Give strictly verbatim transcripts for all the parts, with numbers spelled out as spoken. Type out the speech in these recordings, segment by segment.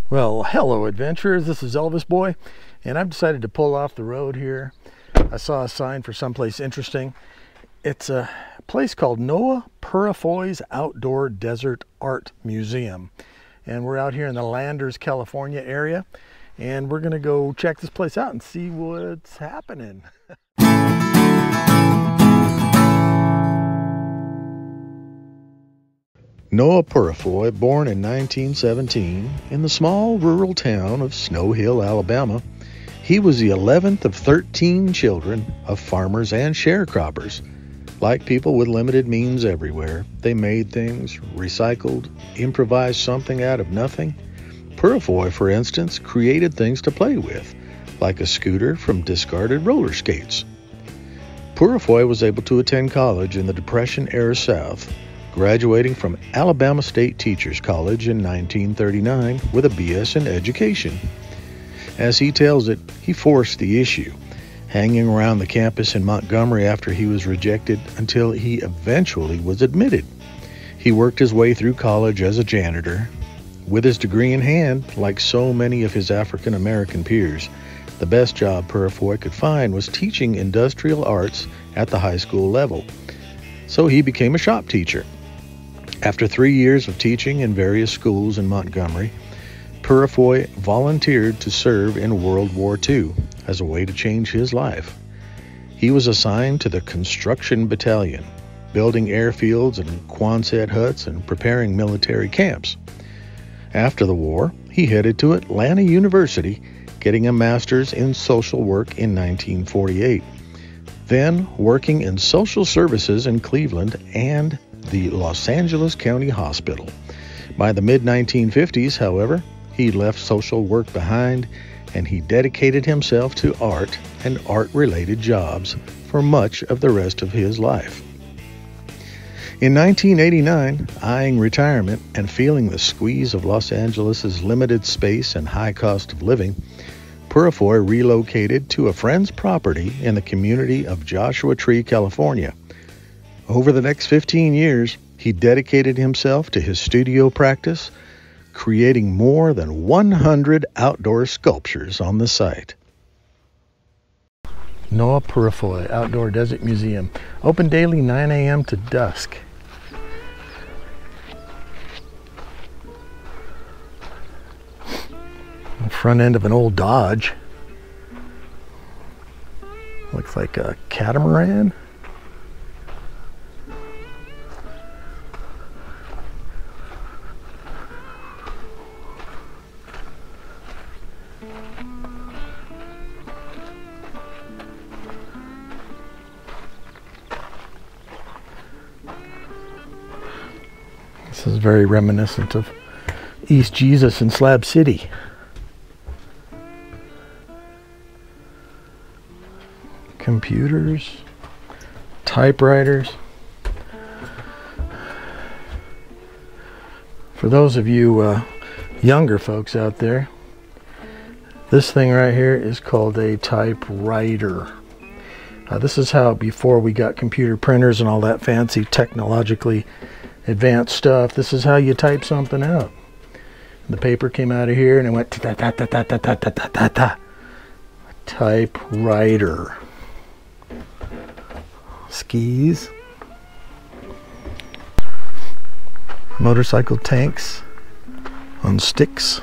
Well, hello adventurers, this is Elvis Boy, and I've decided to pull off the road here. I saw a sign for someplace interesting. It's a place called Noah Purifoy's Outdoor Desert Art Museum. And we're out here in the Landers, California area, and we're gonna go check this place out and see what's happening. Noah Purifoy, born in nineteen seventeen in the small rural town of Snow Hill, Alabama, he was the eleventh of thirteen children of farmers and sharecroppers. Like people with limited means everywhere, they made things, recycled, improvised something out of nothing. Purifoy, for instance, created things to play with, like a scooter from discarded roller skates. Purifoy was able to attend college in the Depression-era South, graduating from Alabama State Teachers College in nineteen thirty-nine with a B S in education. As he tells it, he forced the issue, hanging around the campus in Montgomery after he was rejected until he eventually was admitted. He worked his way through college as a janitor. With his degree in hand, like so many of his African American peers, the best job Purifoy could find was teaching industrial arts at the high school level. So he became a shop teacher. After three years of teaching in various schools in Montgomery, Purifoy volunteered to serve in World War Two as a way to change his life. He was assigned to the Construction Battalion, building airfields and Quonset huts and preparing military camps. After the war, he headed to Atlanta University, getting a master's in social work in nineteen forty-eight, then working in social services in Cleveland and the Los Angeles County Hospital. By the mid nineteen fifties, however, he left social work behind and he dedicated himself to art and art-related jobs for much of the rest of his life. In nineteen eighty-nine, eyeing retirement and feeling the squeeze of Los Angeles' limited space and high cost of living, Purifoy relocated to a friend's property in the community of Joshua Tree, California. Over the next fifteen years, he dedicated himself to his studio practice, creating more than one hundred outdoor sculptures on the site. Noah Purifoy Outdoor Desert Museum, open daily nine A M to dusk. The front end of an old Dodge. Looks like a catamaran. This is very reminiscent of East Jesus in Slab City. Computers, typewriters. For those of you uh, younger folks out there, this thing right here is called a typewriter. Uh, this is how, before we got computer printers and all that fancy technologically advanced stuff, this is how you type something out. The paper came out of here and it went ta ta ta ta ta ta ta ta ta ta. Typewriter. Skis. Motorcycle tanks on sticks.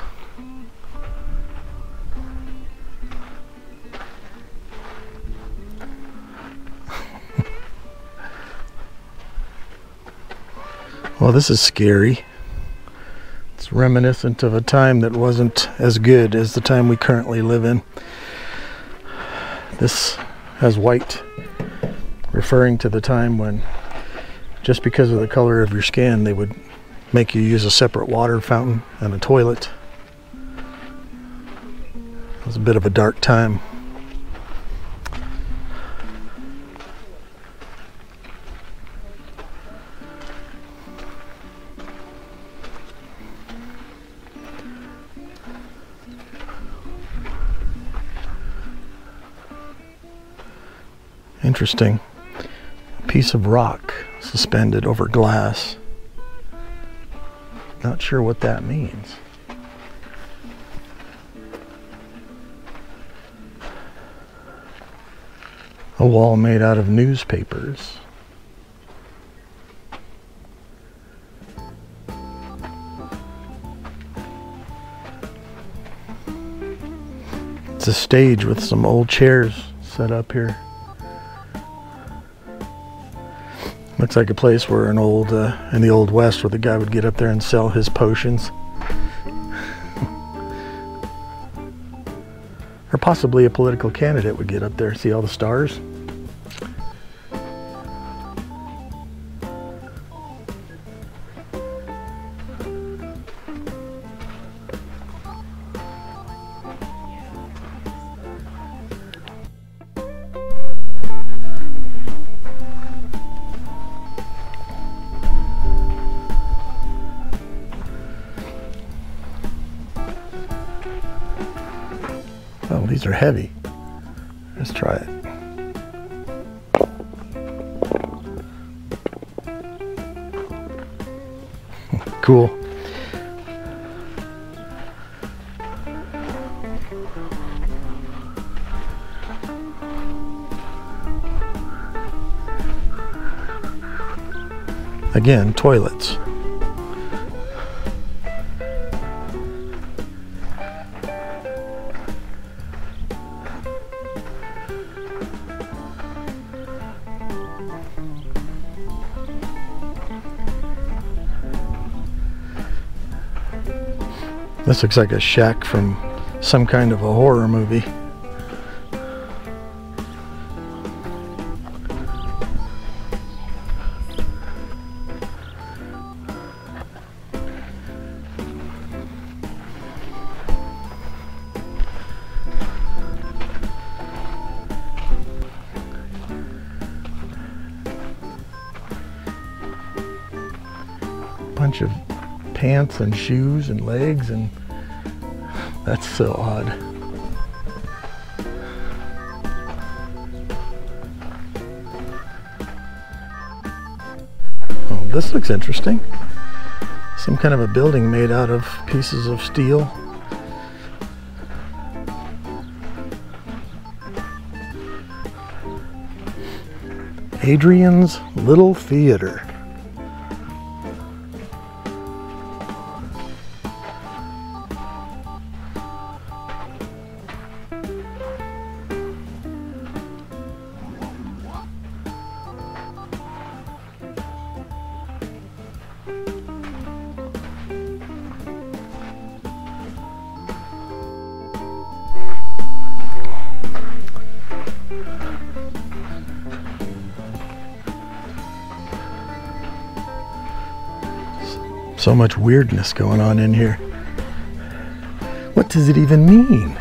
Well, this is scary. It's reminiscent of a time that wasn't as good as the time we currently live in. This has white, referring to the time when, just because of the color of your skin, they would make you use a separate water fountain and a toilet. It was a bit of a dark time. Interesting. A piece of rock suspended over glass. Not sure what that means. A wall made out of newspapers. It's a stage with some old chairs set up here. Looks like a place where an old, uh, in the Old West, where the guy would get up there and sell his potions. Or possibly a political candidate would get up there. See all the stars? Oh, these are heavy. Let's try it. Cool. Again, toilets. This looks like a shack from some kind of a horror movie. Bunch of pants and shoes and legs, and that's so odd. Oh, this looks interesting. Some kind of a building made out of pieces of steel. Adrian's Little Theater. So much weirdness going on in here. What does it even mean?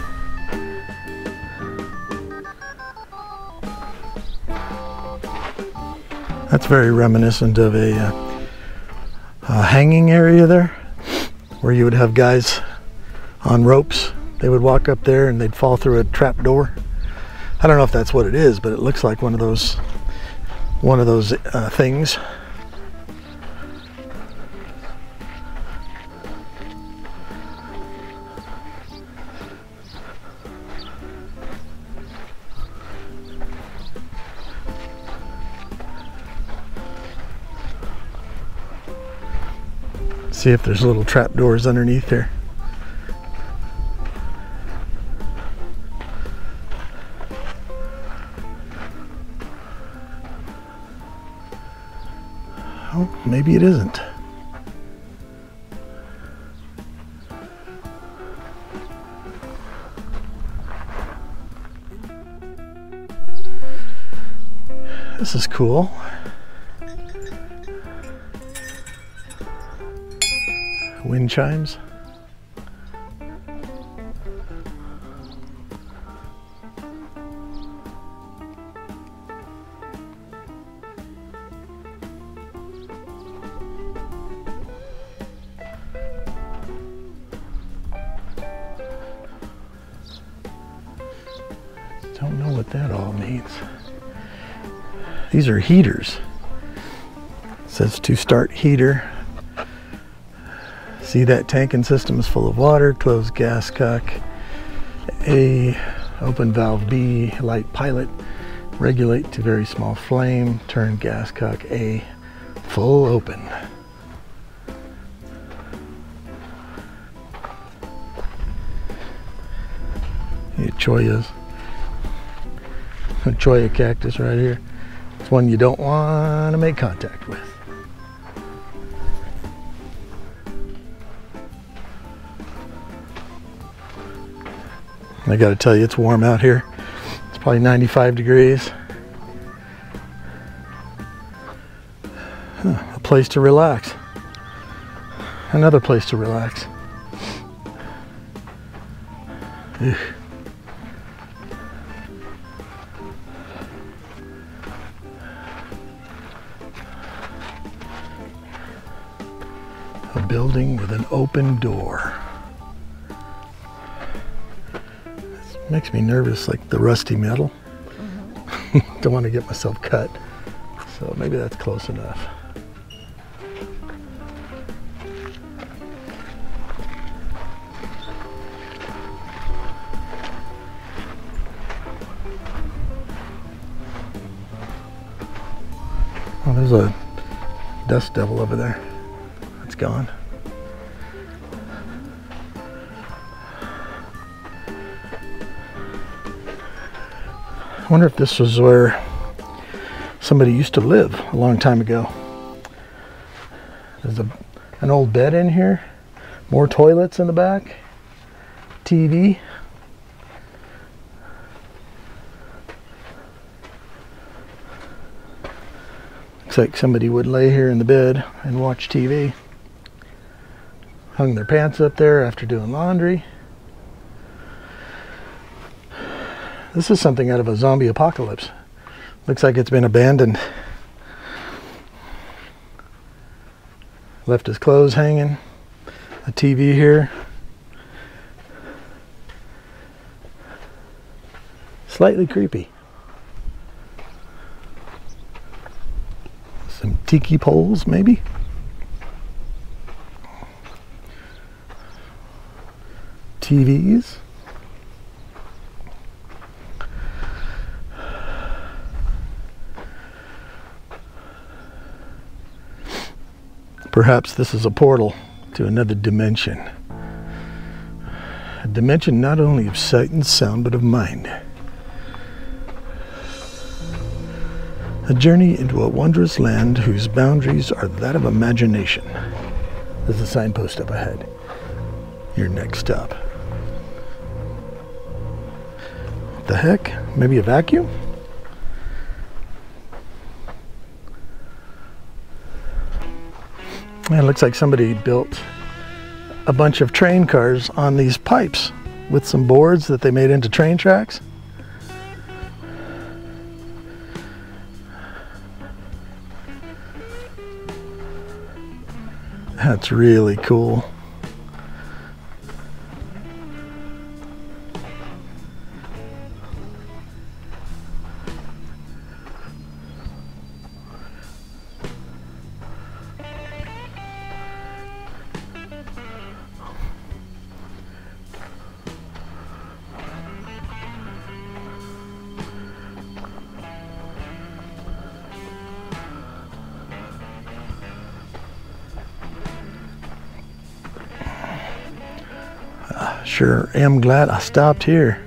That's very reminiscent of a, uh, a hanging area there, where you would have guys on ropes. They would walk up there and they'd fall through a trap door. I don't know if that's what it is, but it looks like one of those one of those uh, things. See if there's little trap doors underneath here. Oh, maybe it isn't. This is cool. Wind chimes. Don't know what that all means. These are heaters. It says to start heater. See, that tanking system is full of water. Closed gas cock. A, open valve B, light pilot. Regulate to very small flame. Turn gas cock A full open. Choyas. A choya cactus right here. It's one you don't want to make contact with. I gotta tell you, it's warm out here. It's probably ninety-five degrees. Huh, a place to relax. Another place to relax. Ugh. A building with an open door. This makes me nervous, like the rusty metal. Mm-hmm. Don't want to get myself cut. So maybe that's close enough. Oh, there's a dust devil over there. It's gone. I wonder if this was where somebody used to live a long time ago. There's a, an old bed in here, more toilets in the back, T V. Looks like somebody would lay here in the bed and watch T V. Hung their pants up there after doing laundry. This is something out of a zombie apocalypse. Looks like it's been abandoned. Left his clothes hanging. A T V here. Slightly creepy. Some tiki poles, maybe? T Vs. Perhaps this is a portal to another dimension. A dimension not only of sight and sound, but of mind. A journey into a wondrous land whose boundaries are that of imagination. There's a signpost up ahead. Your next stop. What the heck? Maybe a vacuum? It looks like somebody built a bunch of train cars on these pipes with some boards that they made into train tracks. That's really cool. Sure am glad I stopped here.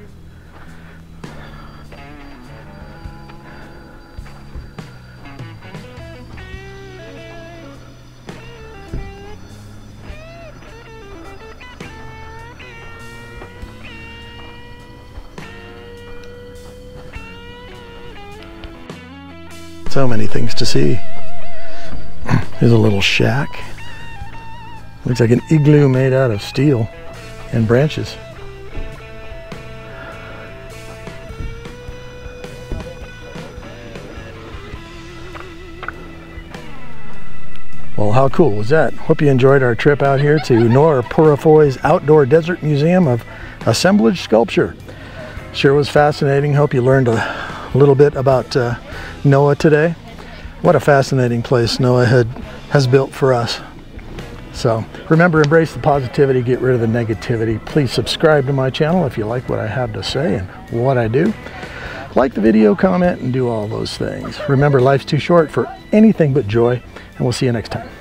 So many things to see. Here's a little shack. Looks like an igloo made out of steel and branches. Well, how cool was that? Hope you enjoyed our trip out here to Nora Purifoy's Outdoor Desert Museum of Assemblage Sculpture. Sure was fascinating. Hope you learned a little bit about uh, Noah today. What a fascinating place Noah had, has built for us. So remember, embrace the positivity, get rid of the negativity. Please subscribe to my channel if you like what I have to say and what I do. Like the video, comment, and do all those things. Remember, life's too short for anything but joy, and we'll see you next time.